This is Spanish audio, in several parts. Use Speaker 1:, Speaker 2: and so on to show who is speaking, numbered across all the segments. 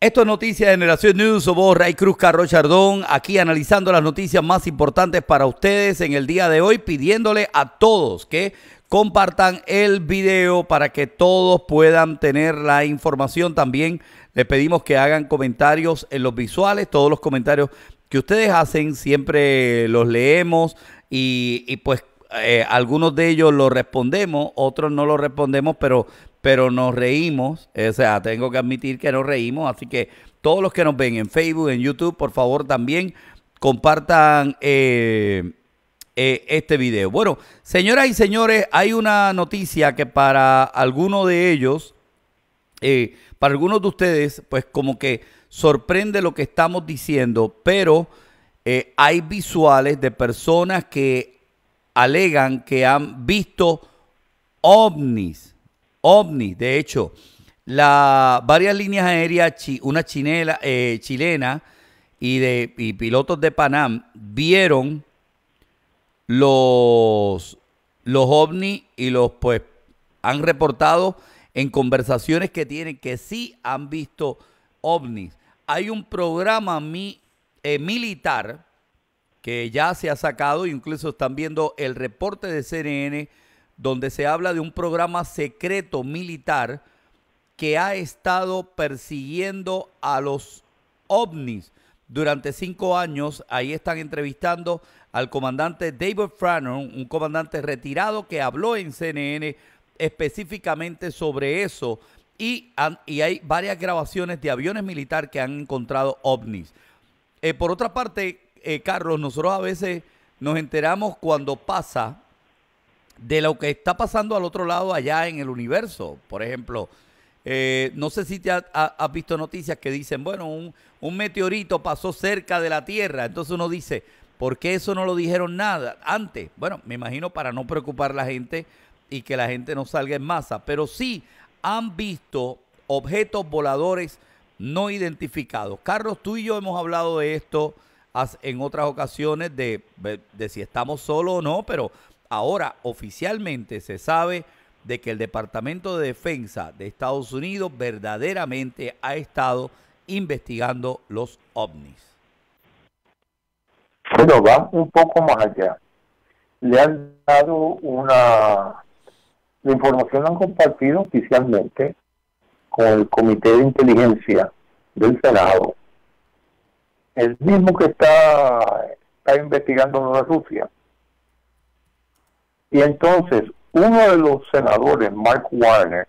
Speaker 1: Esto es Noticias de Generación News, somos Ray Cruz, Carlos Chardón, aquí analizando las noticias más importantes para ustedes en el día de hoy, pidiéndole a todos que compartan el video para que todos puedan tener la información. También les pedimos que hagan comentarios en los visuales, todos los comentarios que ustedes hacen siempre los leemos y pues algunos de ellos los respondemos, otros no los respondemos, pero nos reímos, o sea, tengo que admitir que nos reímos, así que todos los que nos ven en Facebook, en YouTube, por favor también compartan este video. Bueno, señoras y señores, hay una noticia que para algunos de ellos, para algunos de ustedes, pues como que sorprende lo que estamos diciendo, pero hay visuales de personas que alegan que han visto ovnis. De hecho, varias líneas aéreas, una chilena y pilotos de Panam vieron los ovnis y pues han reportado en conversaciones que tienen que sí han visto ovnis. Hay un programa militar que ya se ha sacado, incluso están viendo el reporte de CNN, donde se habla de un programa secreto militar que ha estado persiguiendo a los ovnis durante 5 años. Ahí están entrevistando al comandante David Frannon, un comandante retirado que habló en CNN específicamente sobre eso. Y hay varias grabaciones de aviones militares que han encontrado ovnis. Por otra parte, Carlos, nosotros a veces nos enteramos cuando pasa de lo que está pasando al otro lado allá en el universo. Por ejemplo, no sé si has visto noticias que dicen, bueno, un meteorito pasó cerca de la Tierra. Entonces uno dice, ¿por qué eso no lo dijeron nada antes? Bueno, me imagino para no preocupar a la gente y que la gente no salga en masa. Pero sí han visto objetos voladores no identificados. Carlos, tú y yo hemos hablado de esto en otras ocasiones, de si estamos solos o no, pero ahora oficialmente se sabe de que el Departamento de Defensa de Estados Unidos verdaderamente ha estado investigando los ovnis.
Speaker 2: Bueno, va un poco más allá. Le han dado la información la han compartido oficialmente con el Comité de Inteligencia del Senado, el mismo que está investigando en Rusia. Y entonces, uno de los senadores, Mark Warner,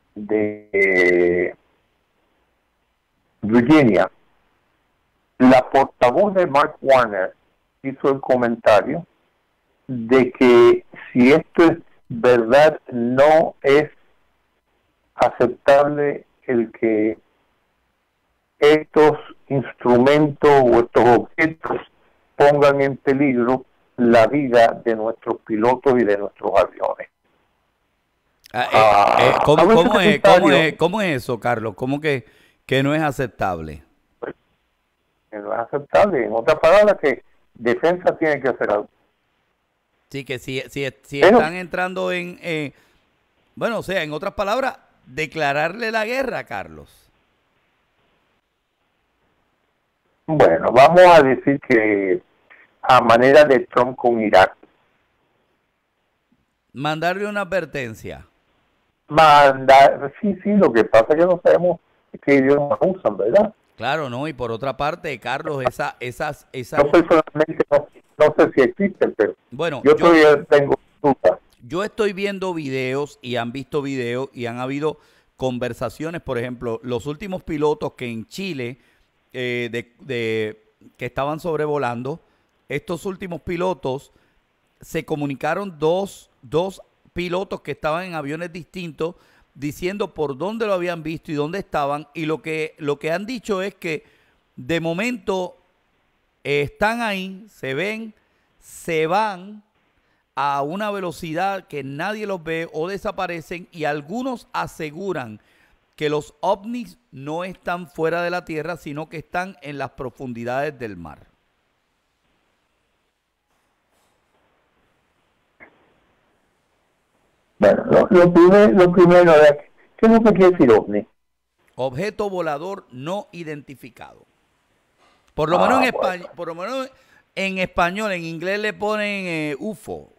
Speaker 2: de Virginia, la portavoz de Mark Warner hizo el comentario de que si esto es verdad, no es aceptable el que estos instrumentos o estos objetos pongan en peligro la vida de nuestros pilotos y de nuestros aviones.
Speaker 1: ¿Cómo es eso, Carlos? ¿Cómo que no es aceptable?
Speaker 2: Pues, que no es aceptable. En otras palabras, que defensa tiene que hacer algo.
Speaker 1: Sí, que si están entrando bueno, o sea, en otras palabras, declararle la guerra, Carlos.
Speaker 2: Bueno, vamos a decir que a manera de Trump con Irak.
Speaker 1: Mandarle una advertencia.
Speaker 2: Sí, lo que pasa es que no sabemos qué idioma usan, ¿verdad?
Speaker 1: Claro, no, y por otra parte, Carlos, esas...
Speaker 2: Yo personalmente no sé si existen, pero
Speaker 1: bueno,
Speaker 2: yo todavía tengo dudas.
Speaker 1: Yo estoy viendo videos y han visto videos y han habido conversaciones, por ejemplo, los últimos pilotos que en Chile, que estaban sobrevolando, estos últimos pilotos se comunicaron dos pilotos que estaban en aviones distintos diciendo por dónde lo habían visto y dónde estaban, y lo que han dicho es que de momento están ahí, se ven, se van a una velocidad que nadie los ve o desaparecen, y algunos aseguran que los ovnis no están fuera de la Tierra, sino que están en las profundidades del mar.
Speaker 2: Bueno, lo primero es, ¿qué es lo que quiere decir ovni?
Speaker 1: objeto volador no identificado. Por lo menos en español, por lo menos en español, en inglés le ponen UFO.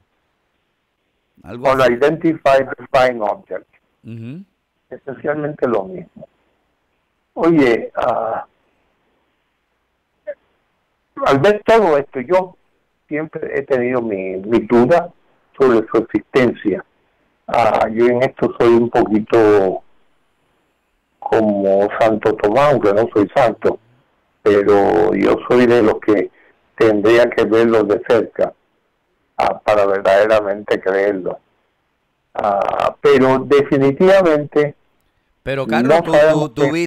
Speaker 1: Algo así.
Speaker 2: Unidentified Flying Object. Esencialmente lo mismo. Oye, al ver todo esto, yo siempre he tenido mi duda sobre su existencia. Yo en esto soy un poquito como Santo Tomás, aunque no soy santo, pero yo soy de los que tendría que verlo de cerca para verdaderamente creerlo. Pero definitivamente...
Speaker 1: Pero Carlos, no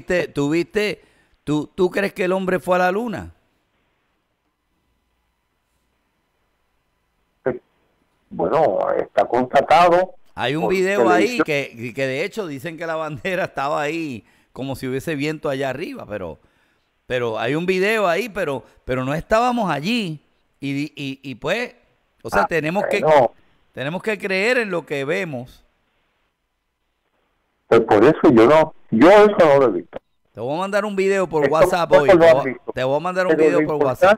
Speaker 1: ¿tú crees que el hombre fue a la luna?
Speaker 2: Bueno, está constatado.
Speaker 1: Hay un video ahí que de hecho dicen que la bandera estaba ahí como si hubiese viento allá arriba, pero hay un video ahí, pero no estábamos allí y pues, o sea, tenemos que creer en lo que vemos.
Speaker 2: Pues por eso yo eso no lo he visto.
Speaker 1: Te voy a mandar un video por WhatsApp hoy. Te voy a mandar un video por WhatsApp.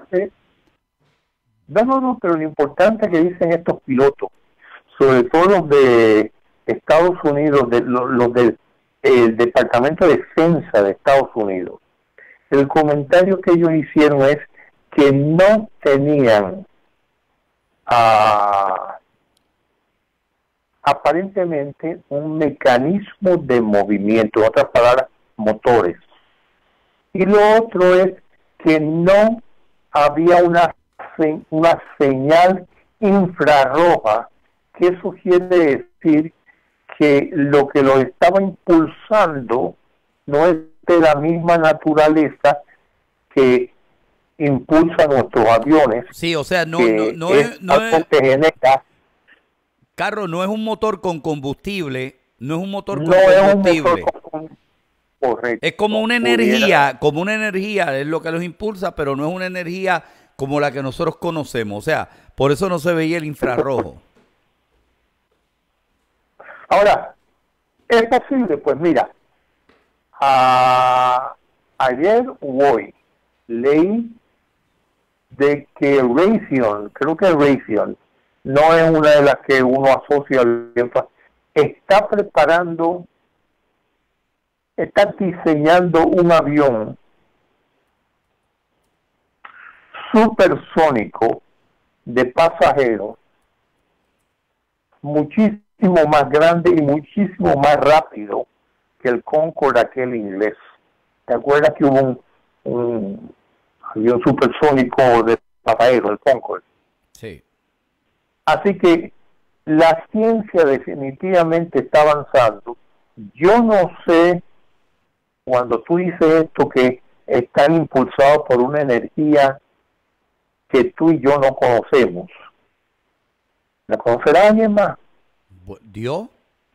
Speaker 2: No, pero lo importante que dicen estos pilotos, sobre todo los de Estados Unidos, los del Departamento de Defensa de Estados Unidos, el comentario que ellos hicieron es que no tenían aparentemente un mecanismo de movimiento, en otras palabras, motores. Y lo otro es que no había una señal infrarroja, que eso quiere decir que lo que lo estaba impulsando no es de la misma naturaleza que impulsa nuestros aviones.
Speaker 1: Sí, o sea, no Carlos, no es un motor con combustible, no es un motor con combustible.
Speaker 2: Correcto.
Speaker 1: Es como una energía, es lo que los impulsa, pero no es una energía como la que nosotros conocemos. O sea, por eso no se veía el infrarrojo.
Speaker 2: Ahora, ¿es posible? Pues mira, ayer o hoy leí de que Raytheon, creo que Raytheon, no es una de las que uno asocia al tiempo, está diseñando un avión supersónico de pasajeros muchísimo más grande y muchísimo más rápido que el Concorde aquel inglés. ¿Te acuerdas que hubo un avión supersónico de pasajeros, el Concorde?
Speaker 1: Sí.
Speaker 2: Así que la ciencia definitivamente está avanzando. Yo no sé, cuando tú dices esto, que están impulsados por una energía que tú y yo no conocemos. ¿La conocerá alguien más?
Speaker 1: ¿Dios?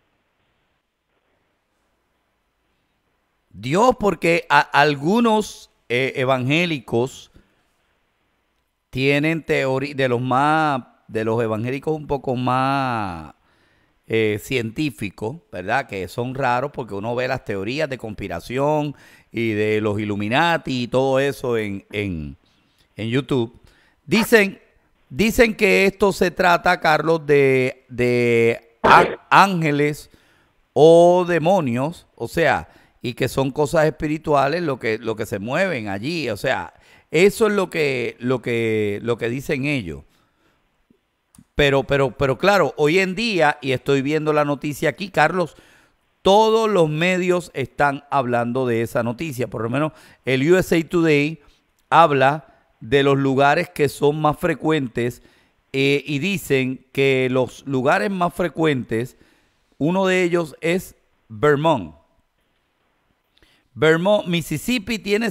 Speaker 1: Dios, porque algunos evangélicos tienen teoría de los evangélicos un poco más científicos, ¿verdad? Que son raros porque uno ve las teorías de conspiración y de los Illuminati y todo eso en YouTube. Dicen que esto se trata, Carlos, de ángeles o demonios, o sea, y que son cosas espirituales lo que se mueven allí, o sea, eso es lo que dicen ellos. Pero claro, hoy en día, y estoy viendo la noticia aquí, Carlos, todos los medios están hablando de esa noticia. Por lo menos el USA Today habla de los lugares que son más frecuentes y dicen que los lugares más frecuentes, uno de ellos es Vermont. Vermont, Mississippi tiene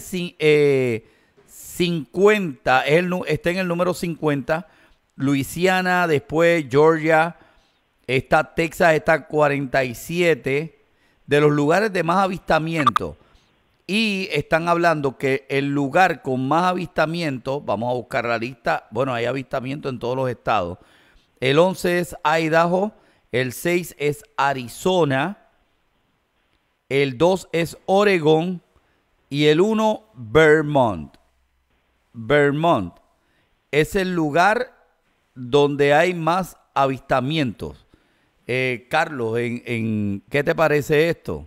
Speaker 1: 50, está en el número 50. Luisiana, después Georgia, Texas está 47 de los lugares de más avistamiento. Y están hablando que el lugar con más avistamiento, vamos a buscar la lista, bueno, hay avistamiento en todos los estados. El 11 es Idaho, el 6 es Arizona, el 2 es Oregón y el 1 Vermont. Vermont es el lugar donde hay más avistamientos. Carlos, ¿qué te parece esto?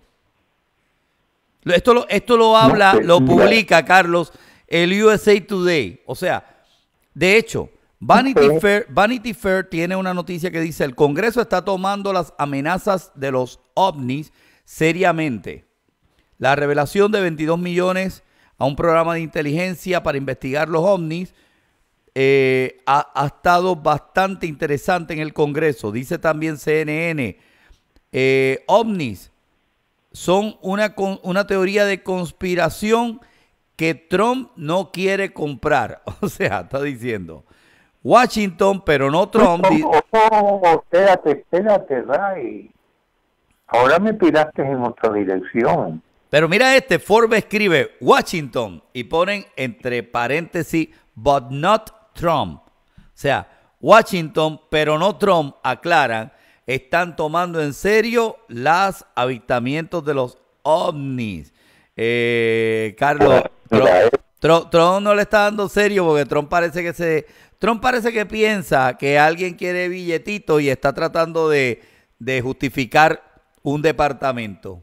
Speaker 1: Esto lo habla, lo publica, Carlos, el USA Today. O sea, de hecho, Vanity Fair tiene una noticia que dice: el Congreso está tomando las amenazas de los ovnis seriamente. La revelación de 22 millones a un programa de inteligencia para investigar los ovnis ha estado bastante interesante en el Congreso. Dice también CNN, ovnis son una teoría de conspiración que Trump no quiere comprar. O sea, está diciendo Washington, pero no Trump.
Speaker 2: Espérate, Ray. Ahora me tiraste en otra dirección.
Speaker 1: Pero mira Forbes escribe Washington y ponen entre paréntesis, but not Trump. O sea, Washington, pero no Trump, aclaran, están tomando en serio los avistamientos de los ovnis. Carlos, Trump no le está dando serio porque Trump parece que piensa que alguien quiere billetito y está tratando de justificar un departamento.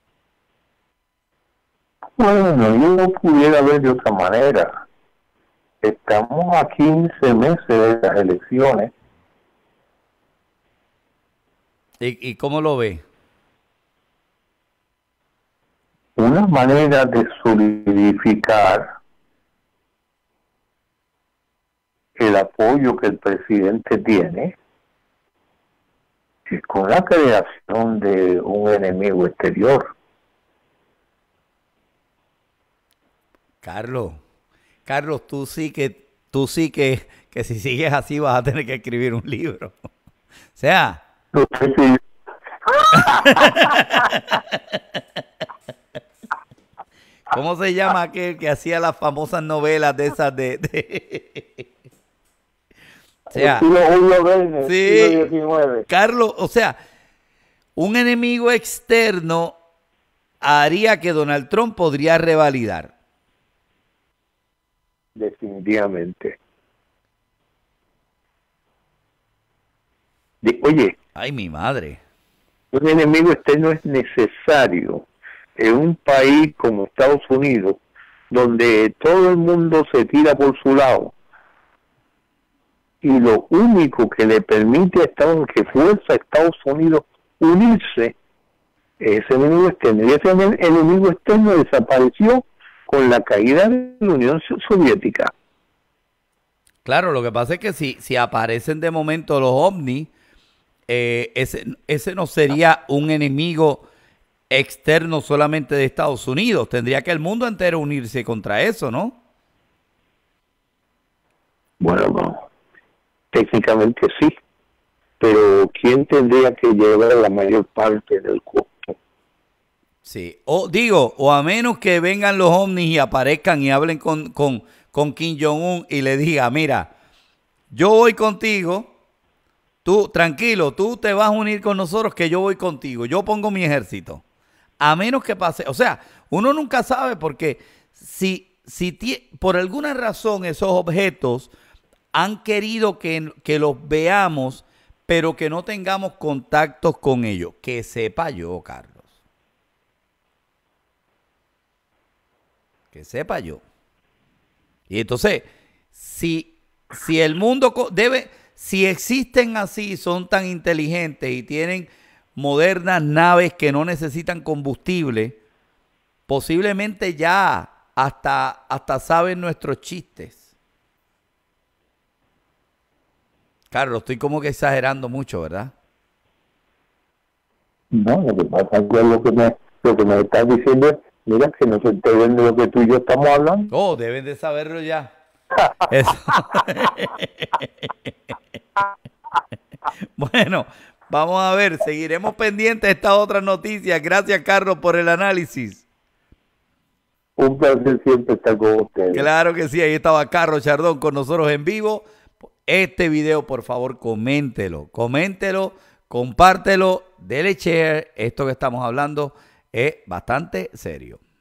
Speaker 2: Bueno, yo no pudiera ver de otra manera. Estamos a 15 meses de las elecciones.
Speaker 1: ¿Y cómo lo ve?
Speaker 2: Una manera de solidificar el apoyo que el presidente tiene es con la creación de un enemigo exterior.
Speaker 1: Carlos, tú sí que si sigues así vas a tener que escribir un libro. O sea, ¿cómo se llama aquel que hacía las famosas novelas de esas O sea, sí, Carlos, o sea, un enemigo externo haría que Donald Trump podría revalidar.
Speaker 2: Definitivamente. Oye,
Speaker 1: ay, mi madre.
Speaker 2: Un enemigo externo es necesario en un país como Estados Unidos, donde todo el mundo se tira por su lado. Y lo único que le permite a que fuerza a Estados Unidos unirse es el enemigo externo. Y ese enemigo externo desapareció con la caída de la Unión Soviética.
Speaker 1: Claro, lo que pasa es que si aparecen de momento los ovnis, ese no sería un enemigo externo solamente de Estados Unidos. Tendría que el mundo entero unirse contra eso, ¿no?
Speaker 2: Bueno, no. Técnicamente sí. Pero ¿quién tendría que llevar la mayor parte del costo?
Speaker 1: Sí. O a menos que vengan los ovnis y aparezcan y hablen con Kim Jong-un y le diga: mira, yo voy contigo. Tú, tranquilo, tú te vas a unir con nosotros que yo voy contigo. Yo pongo mi ejército. A menos que pase. O sea, uno nunca sabe porque si por alguna razón esos objetos han querido que los veamos, pero que no tengamos contactos con ellos. Que sepa yo, Carlos. Que sepa yo. Y entonces, si el mundo si existen así, son tan inteligentes y tienen modernas naves que no necesitan combustible, posiblemente ya hasta saben nuestros chistes. Carlos, estoy como que exagerando mucho, ¿verdad?
Speaker 2: No, lo que pasa es que lo que me estás diciendo es, mira, que no se enteren de lo que tú y yo estamos hablando.
Speaker 1: Oh, deben de saberlo ya. Eso. Bueno, vamos a ver, seguiremos pendientes de estas otras noticias. Gracias, Carlos, por el análisis.
Speaker 2: Un placer siempre estar con ustedes.
Speaker 1: Claro que sí, ahí estaba Carlos Chardón con nosotros en vivo. Este video, por favor, coméntelo, compártelo, dele share, esto que estamos hablando Es bastante serio.